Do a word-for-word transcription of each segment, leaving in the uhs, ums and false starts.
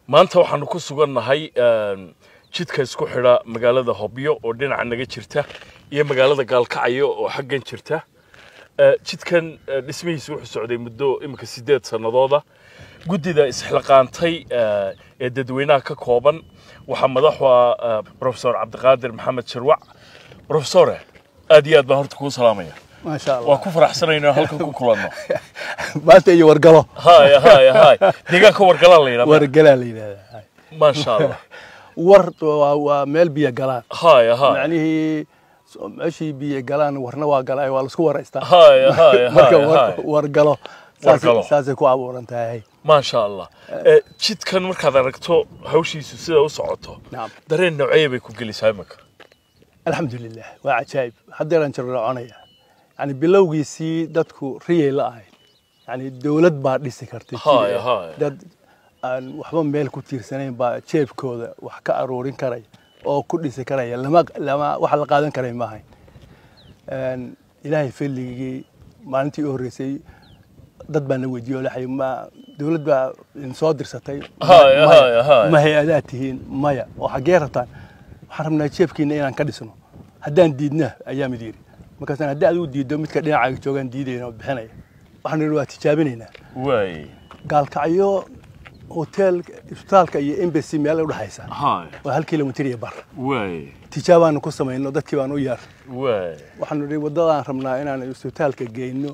maanta waxaanu ku sugannahay jidka isku xidha magaalada Hobyo oo dhinaca naga jirta iyo magaalada Gaalkacyo oo xaggan jirta jidkan dhismihiisu wuxuu socday muddo imika sideed sanadooda gudida isxilqaantay ee dadweynaha ka kooban waxa madaxwa Professor Cabdiqaadir Maxamed Shirwac Professor aad iyo aad baan horta ku salaamaya ما شاء الله وكفر حسنين هلك كلنا ما تيجي ورقله هاي هاي هاي دقيقة ورقله لينا ورقله لينا ما شاء الله ورد وميل بيا قلان هاي هاي يعني هي ماشي بيا قلان ورنا وقلاي ولا سكور استا هاي هاي هاي ورقله ورقله ساسي ku abuurantahay ما شاء الله jid kan markaad aragto hawshiisu sida u socoto dareen noocay bay ku gelisay marka الحمد لله وعجائب حديران جرعونيا يعني بلوغيسي دادكو ريي لا ahayn يعني dawlad baa dhisi kartay هاي هاي dad aan waxba meel ku tiirsaneen baa jeebkooda wax ka aroorin karay oo ku dhisi karay lama lama wax la qaadan karay ma ahayn een ilaahay filligii maalintii u horeysay dad baan weydiiyay laxay ma dawlad baa in soo dirsatay هاي هاي هاي ma hay'adaatihiin maya waxa geerataan waxaan rabnaa jeebkiina inaan ka dhisno haddaan diidna ayaa midiri markaas aan haddii aad u diido midka dhinacaaga joogan diidayna oo bixinaya waxaan nidhi waa tijaabinaynaa way Gaalkacyo hotel isbitaalka iyo embassy meel u dhaxaysa هاي waa hal kiiloomitir iyo bar way tijaabaan ku sameeyno dadkii baan u yaar way waxaan nidhi wadadaan rabnaa inaan isbitaalka geeyno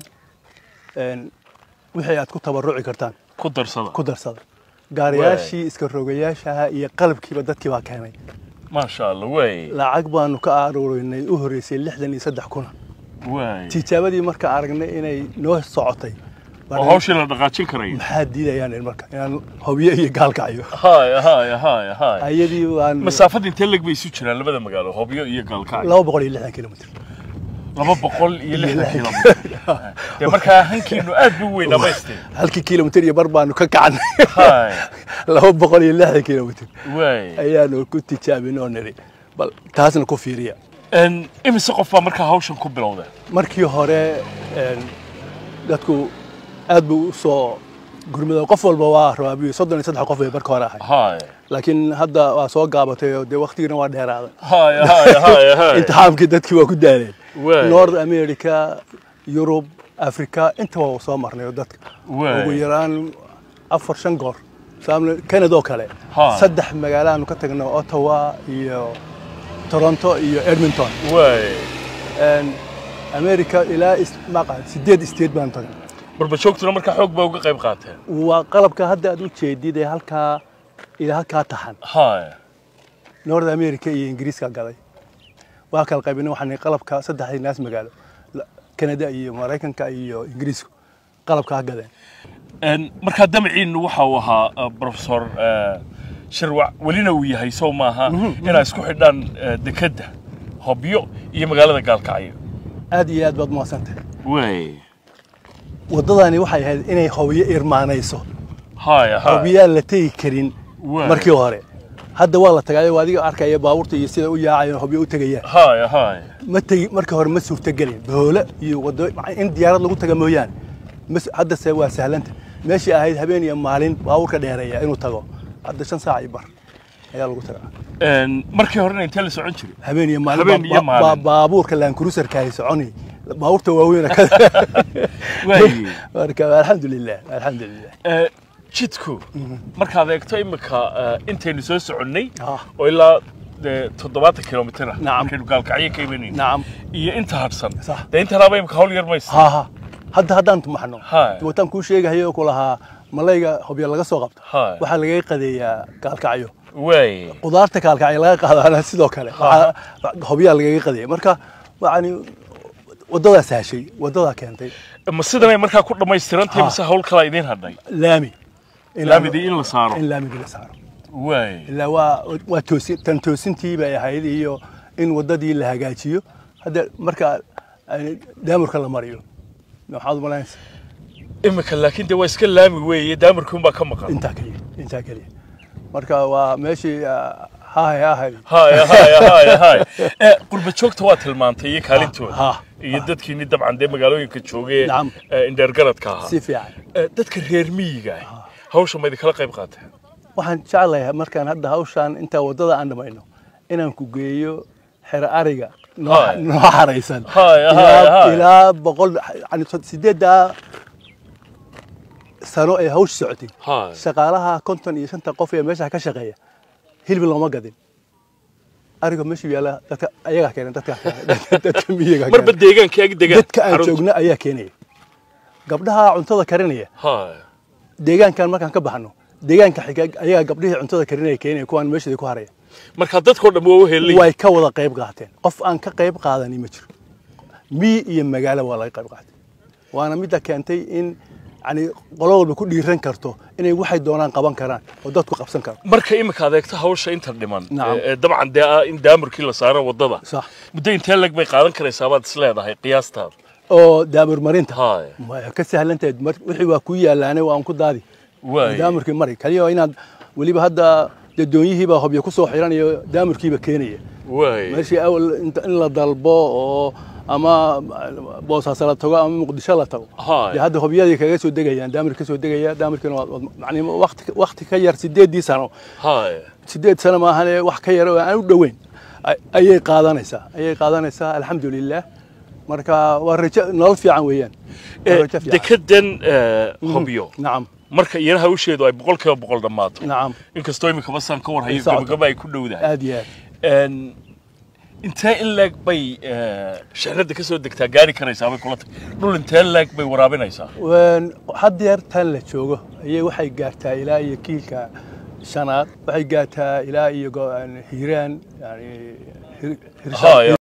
een wixii aad ku tabaruci kartaan ku darsada ku darsada gaariyaashii iska rogayaasha iyo qalabkiiba dadkii baa keenay ما شاء الله way lacag baanu ka aruurinay u horeysay lixdan iyo saddex kun way tijaabadii marka aragnay inay noo socotay hawsha la dhaqaajin karay maxaa diidayaan marka inaan Hobyo iyo Gaalkacyo هاي هاي هاي هاي ayadii waan مسافة intee lag bay isu jiraan labada magaalo Hobyo iyo Gaalkacyo laba boqol iyo lixdan kiiloomitir laba boqol iyo lixdan kiiloomitir ee marka hankiinu aad u weyn abaystay halkii kiiloomitir iyo bar baanu ka kacnay هاي laba boqol iyo lixdan kiiloomitir way ayaanu ku tijaabinoo niri bal taasna ku fiiriya en imise qof baa marka hawshan ku bilowday markii hore een dadku aad buu soo gurmada qof walba waa rabaa soddon iyo saddex qof ay barka hore ahay هاي laakiin hadda waa soo gaabatay oo de waqtigina waa dheeraaday هاي هاي هاي هاي imtixaankii dadkii waa ku daaleen way North America Europe Africa inta waa soo marnay dadka way ugu yaraan afar shan goor saamle Canada oo kale ها saddex magaalo aanu ka tagnay Ottawa iyo Toronto iyo Edmonton way een America ilaa maqal sideed state baan tagnay barba joogtuna marka xoog baa uga qayb qaateen waa qalabka hadda aad u jeedid ee halka ilaa halka taxan هاي North America iyo Ingiriiska gaday waa kala qaybinay waxaan qalabka saddex naas magaalo Canada iyo Mareykanka iyo Ingiriiska qalabka gadeen en marka damciinu waxa uu ahaa Professor Shirwac walina uu yahay soo maaha inay isku xidhaan dekada Hobyo iyo magaalada Gaalkacyo aad iyo aad baad maasantahay way wadadani waxay ahayd inay Hobyo irmaanayso هاي هاي Hobyo la tagi karin markii hore hadda waa la tagay waadiga arkaya baabuurta iyo sida u yaacayeen Hobyo u tagayaan هاي هاي ma tagi markii hore ma suurta galin boole iyo wado in diyaarad lagu taga mooyaan hadda se waa sahlanta meeshii ahayd habeen iyo maalin baabuurka dheereeya inuu tago hadda shan saac iyo bar ayaa lagu tagaa en markii hore inta la socon jiray habeen iyo maalin baabuurka Land Cruiser ka soconi baabuurta waaweyn ka way marka alxamdulillah alxamdulillah ee jidku markaad eegto imika intaynu soo soconnay oo ilaa toddobaatan kiiloomitir ah markaynu Gaalkacyo ka imanayno nacam iyo inta harsan de inta raaba imika hawl yar mayso ha ha hadda haddaan tumaxno wataan ku sheegayo ku lahaa malayga Hobyo laga soo qabto waxa laga qadeeyaa Gaalkacyo way qudaarta Gaalkacyo laga qaadana sidoo kale Hobyo laga qadeeyaa marka waani wadada saashay wadada keentay ma sidan ay markaa ku dhameystirantay mise hawl kala idin hadhay laami laamidi in la saaro in laamidi la saaro way ila waa waa toosin tan toosintii bay ahayd iyo in wadadii la hagaajiyo hadda marka daamarka la mariyo maxaad malaynaysaa imika laakiin de waa iska laami weeye daamarkuun baa ka maqan inta kaliya inta kaliya marka waa meeshii هاي هاي هاي هاي هاي هاي قرب joogta waa tilmaantay iyo kaalintooda iyo dadkii dabcan de magaalooyinka joogay in dheer garadka ahaa si fiican dadka reer miyiga hawsha ma idin kala qayb qaateen waxaan jeclahay markaan hadda hawshaan inta wadada aan dhamayno inaan ku geeyo xero ariga noo xaraysan ilaa boqol yani sideedda sano ee hawsh socotay shaqaalaha konton iyo shanta qof ee meesha ka shaqeeya hilib looma gadin ariga meesha yaala dadka ayaga keenay dadka dadka miyiga marba deegaanka ag deegaan dadka aan joogna ayaa keenay gabdhaha cuntada karinaya deegaankan markaan ka baxno deegaanka xiga ayaga gabdhihii cuntada karinaya keenay kuwaan meesha ku haraya marka dadkoo dhan waa helay way ka wada qayb qaateen qof aan ka qayb qaadanin ma jiro miyi iyo magaalo waa laga qayb qaatay waana mid keentay in yani qolo walba ku dhiiran karto inay waxay doonaan qaban karaan oo dadku qabsan karo marka imika adeegta hawsha inta dhiman ee dabcan in daamirkii la saaro wadada sax muddo intee lag bay qaadan karaysaa baad isleedahay qiyaastaada oo daamir marinta ma ka sahlantahay wixii waa ku yaalaanay waan ku daadi daamirkii mari kaliya inaad waliba hadda dadooyihii baa hobyo ku soo xiranayo daamirkiiba keenaya meeshii in la dalbo oo ama boosaaso la tago ama muqdisho la tago hadda hobyadii kaga soo degayaan daamir ka soo degaya daamirkina macni waqti waqti ka yar sideedii sano sideed sano ma ahane wax ka yar oo aan u dhaweyn ayay qaadanaysaa ayay qaadanaysaa alxamdulillaah marka waa rajo nolol fiican weeyaan dekedan hobyo nacam marka iyana hawsheedu ay boqolkiiba boqol dhamaato nacam inkastoo imika basaan ka warhayo gabagaba ay ku dhowdahay aad iyo aad intee in leeg bay shaqada ka soo degtaa gaari karaysaa bay kula tag dhul intee leeg bay waraabinaysaa had yeer tan la joogo ayay waxay gaartaa ilaa iyo kiilka shanaad waxay gaartaa ilaa iyo hiiraan yani